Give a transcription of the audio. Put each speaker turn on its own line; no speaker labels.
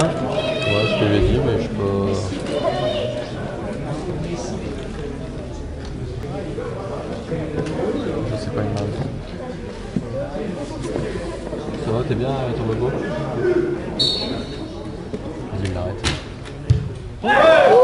Ouais, ce que j'ai dit, mais je peux. Je sais pas une main. Ça va, t'es bien, ton logo? Vas-y, il l'arrête.